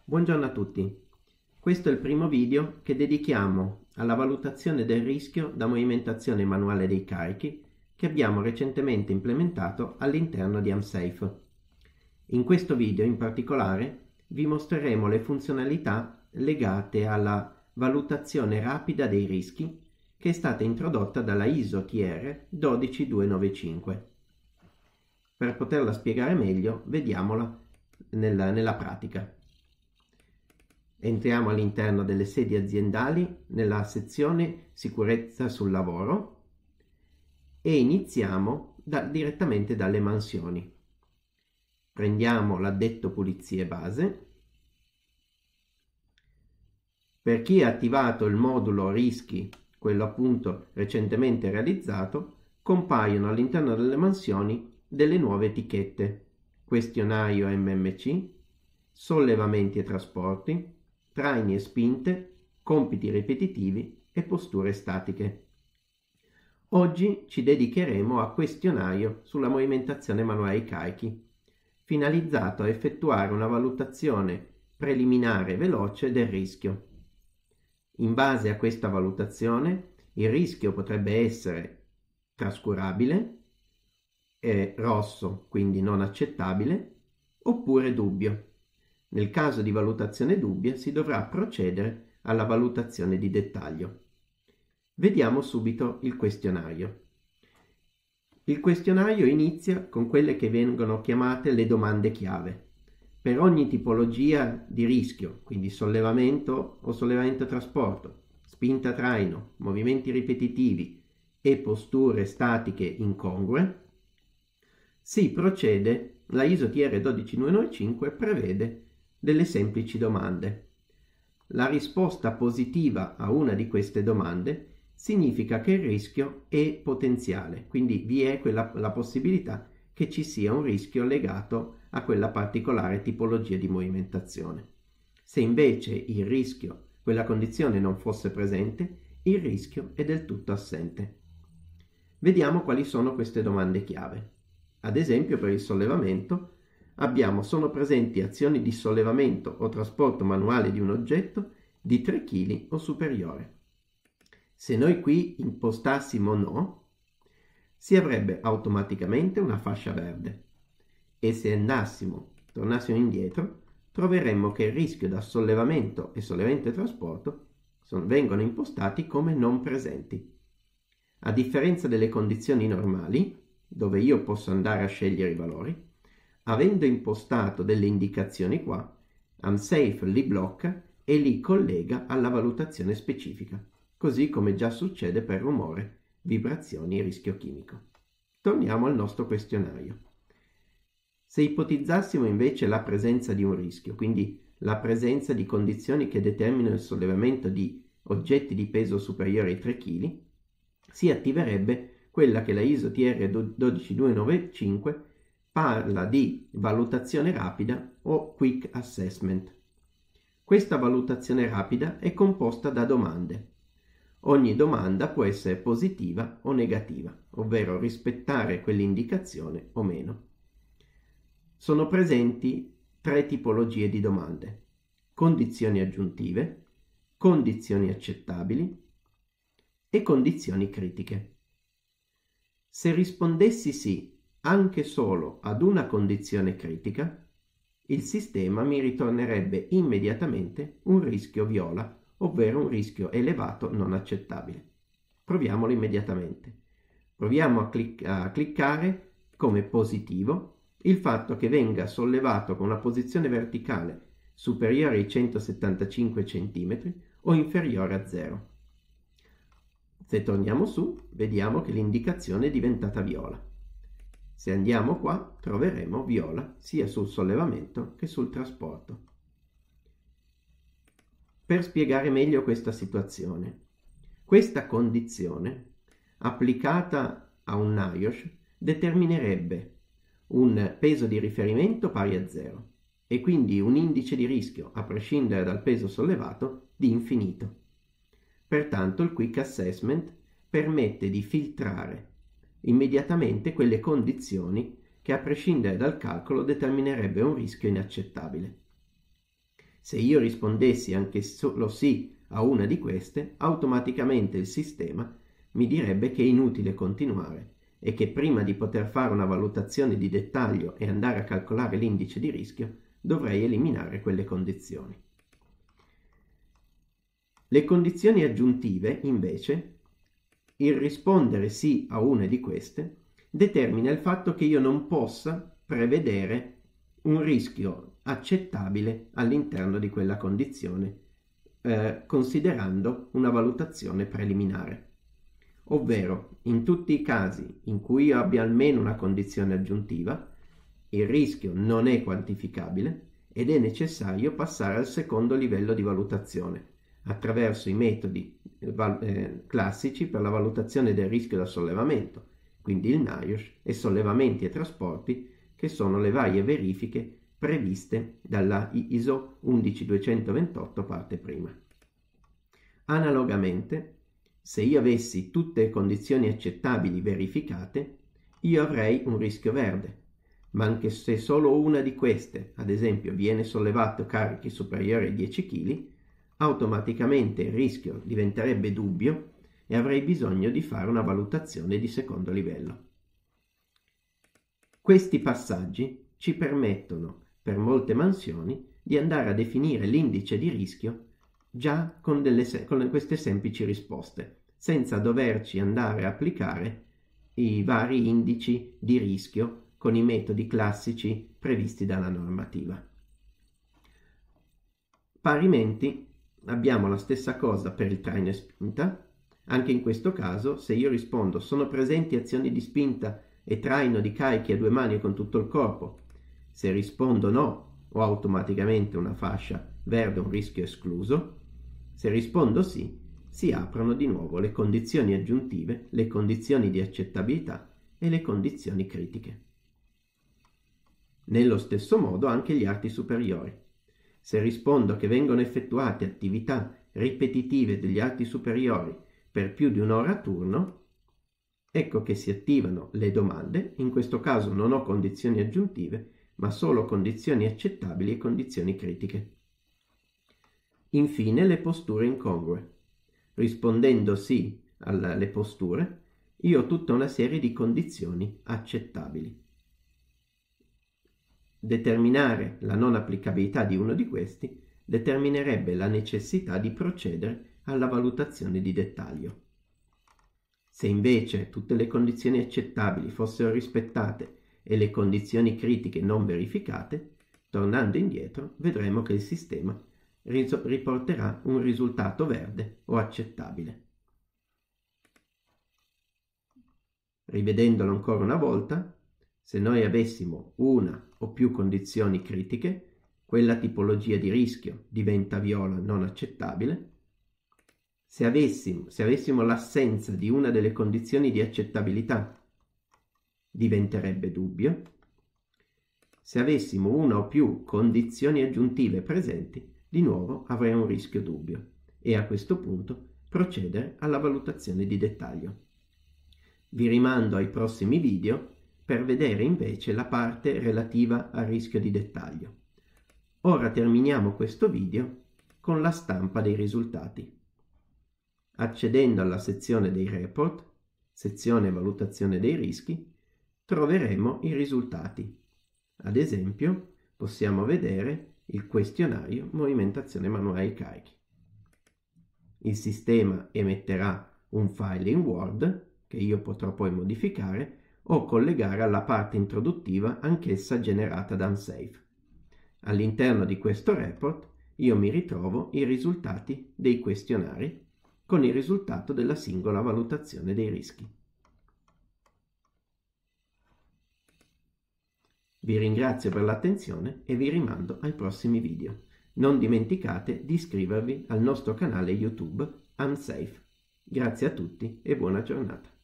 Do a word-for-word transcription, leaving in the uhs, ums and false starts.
Buongiorno a tutti, questo è il primo video che dedichiamo alla valutazione del rischio da movimentazione manuale dei carichi che abbiamo recentemente implementato all'interno di AmSafe. In questo video in particolare vi mostreremo le funzionalità legate alla valutazione rapida dei rischi che è stata introdotta dalla I S O T R uno due due nove cinque. Per poterla spiegare meglio, vediamola nella, nella pratica. Entriamo all'interno delle sedi aziendali nella sezione sicurezza sul lavoro e iniziamo da, direttamente dalle mansioni. Prendiamo l'addetto pulizie base. Per chi ha attivato il modulo rischi, quello appunto recentemente realizzato, compaiono all'interno delle mansioni delle nuove etichette: questionario M M C, sollevamenti e trasporti, traini e spinte, compiti ripetitivi e posture statiche. Oggi ci dedicheremo a questionario sulla movimentazione manuale dei carichi, finalizzato a effettuare una valutazione preliminare veloce del rischio. In base a questa valutazione, il rischio potrebbe essere trascurabile, è rosso, quindi non accettabile, oppure dubbio. Nel caso di valutazione dubbia si dovrà procedere alla valutazione di dettaglio. Vediamo subito il questionario. Il questionario inizia con quelle che vengono chiamate le domande chiave. Per ogni tipologia di rischio, quindi sollevamento o sollevamento trasporto, spinta traino, movimenti ripetitivi e posture statiche incongrue, si procede, la I S O T R uno due due nove cinque prevede delle semplici domande. La risposta positiva a una di queste domande significa che il rischio è potenziale, quindi vi è quella, la possibilità che ci sia un rischio legato a quella particolare tipologia di movimentazione. Se invece il rischio, quella condizione non fosse presente, il rischio è del tutto assente. Vediamo quali sono queste domande chiave. Ad esempio, per il sollevamento abbiamo: sono presenti azioni di sollevamento o trasporto manuale di un oggetto di tre chili o superiore. Se noi qui impostassimo no, si avrebbe automaticamente una fascia verde, e se andassimo, tornassimo indietro, troveremmo che il rischio da sollevamento e sollevamento e trasporto sono, vengono impostati come non presenti. A differenza delle condizioni normali, dove io posso andare a scegliere i valori, avendo impostato delle indicazioni qua, AmSafe li blocca e li collega alla valutazione specifica, così come già succede per rumore, vibrazioni e rischio chimico. Torniamo al nostro questionario. Se ipotizzassimo invece la presenza di un rischio, quindi la presenza di condizioni che determinano il sollevamento di oggetti di peso superiore ai tre chili, si attiverebbe quella che la I S O T R uno due due nove cinque parla di valutazione rapida o Quick Assessment. Questa valutazione rapida è composta da domande. Ogni domanda può essere positiva o negativa, ovvero rispettare quell'indicazione o meno. Sono presenti tre tipologie di domande: condizioni aggiuntive, condizioni accettabili e condizioni critiche. Se rispondessi sì anche solo ad una condizione critica, il sistema mi ritornerebbe immediatamente un rischio viola, ovvero un rischio elevato non accettabile. Proviamolo immediatamente. Proviamo a, clic- a cliccare come positivo il fatto che venga sollevato con una posizione verticale superiore ai centosettantacinque centimetri o inferiore a zero. Se torniamo su, vediamo che l'indicazione è diventata viola. Se andiamo qua, troveremo viola sia sul sollevamento che sul trasporto. Per spiegare meglio questa situazione, questa condizione applicata a un NIOSH determinerebbe un peso di riferimento pari a zero e quindi un indice di rischio, a prescindere dal peso sollevato, di infinito. Pertanto il Quick Assessment permette di filtrare immediatamente quelle condizioni che, a prescindere dal calcolo, determinerebbe un rischio inaccettabile. Se io rispondessi anche solo sì a una di queste, automaticamente il sistema mi direbbe che è inutile continuare e che prima di poter fare una valutazione di dettaglio e andare a calcolare l'indice di rischio, dovrei eliminare quelle condizioni. Le condizioni aggiuntive, invece, il rispondere sì a una di queste, determina il fatto che io non possa prevedere un rischio accettabile all'interno di quella condizione, eh, considerando una valutazione preliminare. Ovvero, in tutti i casi in cui io abbia almeno una condizione aggiuntiva, il rischio non è quantificabile ed è necessario passare al secondo livello di valutazione, attraverso i metodi eh, classici per la valutazione del rischio da sollevamento, quindi il NIOSH, e sollevamenti e trasporti, che sono le varie verifiche previste dalla I S O undici duecentoventotto parte prima. Analogamente, se io avessi tutte le condizioni accettabili verificate, io avrei un rischio verde, ma anche se solo una di queste, ad esempio, viene sollevato carichi superiori ai dieci chili, automaticamente il rischio diventerebbe dubbio e avrei bisogno di fare una valutazione di secondo livello. Questi passaggi ci permettono, per molte mansioni, di andare a definire l'indice di rischio già con, delle, con queste semplici risposte, senza doverci andare a applicare i vari indici di rischio con i metodi classici previsti dalla normativa. Parimenti abbiamo la stessa cosa per il traino e spinta. Anche in questo caso, se io rispondo sono presenti azioni di spinta e traino di carichi a due mani e con tutto il corpo, se rispondo no, ho automaticamente una fascia verde, un rischio escluso. Se rispondo sì, si aprono di nuovo le condizioni aggiuntive, le condizioni di accettabilità e le condizioni critiche. Nello stesso modo anche gli arti superiori. Se rispondo che vengono effettuate attività ripetitive degli arti superiori per più di un'ora a turno, ecco che si attivano le domande. In questo caso non ho condizioni aggiuntive, ma solo condizioni accettabili e condizioni critiche. Infine le posture incongrue. Rispondendo sì alle posture, io ho tutta una serie di condizioni accettabili. Determinare la non applicabilità di uno di questi determinerebbe la necessità di procedere alla valutazione di dettaglio. Se invece tutte le condizioni accettabili fossero rispettate e le condizioni critiche non verificate, tornando indietro vedremo che il sistema riporterà un risultato verde o accettabile. Rivedendolo ancora una volta, se noi avessimo una o più condizioni critiche, quella tipologia di rischio diventa viola non accettabile. Se avessimo, se avessimo l'assenza di una delle condizioni di accettabilità, diventerebbe dubbio. Se avessimo una o più condizioni aggiuntive presenti, di nuovo avrei un rischio dubbio e a questo punto procedere alla valutazione di dettaglio. Vi rimando ai prossimi video per vedere invece la parte relativa al rischio di dettaglio. Ora terminiamo questo video con la stampa dei risultati. Accedendo alla sezione dei report, sezione valutazione dei rischi, troveremo i risultati. Ad esempio, possiamo vedere il questionario movimentazione manuale carichi. Il sistema emetterà un file in Word che io potrò poi modificare o collegare alla parte introduttiva, anch'essa generata da Unsafe. All'interno di questo report io mi ritrovo i risultati dei questionari con il risultato della singola valutazione dei rischi. Vi ringrazio per l'attenzione e vi rimando ai prossimi video. Non dimenticate di iscrivervi al nostro canale YouTube Unsafe. Grazie a tutti e buona giornata.